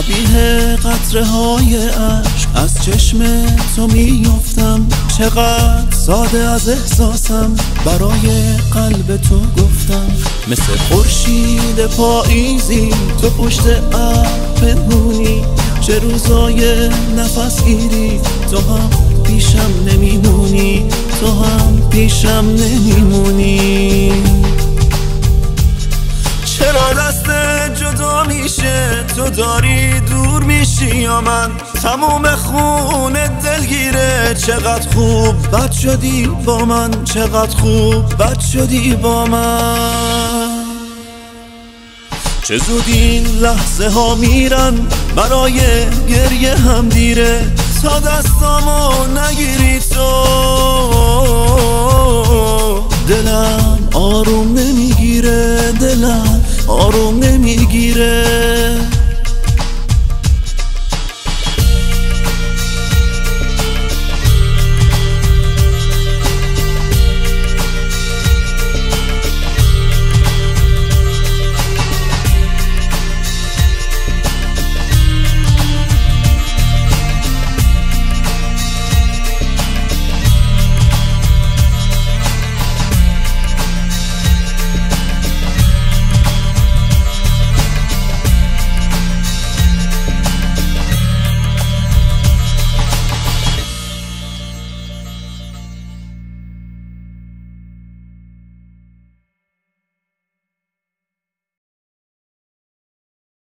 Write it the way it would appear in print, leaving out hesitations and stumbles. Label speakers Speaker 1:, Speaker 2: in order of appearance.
Speaker 1: شبیه قطره های عشق از چشم تو میافتم. چقدر ساده از احساسم برای قلب تو گفتم. مثل خورشید پاییزی تو پشت ابر پنهونی. چه روزای نفس گیری تو هم پیشم نمیمونی، تو هم پیشم نمیمونی. چرا دست جدا میشه تو داری دور میشی یا من؟ تموم خون دلگیره. چقدر خوب بد شدی با من، چقدر خوب بد شدی با من. چه زود این لحظه ها میرن برای گریه هم دیره. تا دستامو نگیری تو دلم آروم نمیگیره، دلم آروم نمیگیره.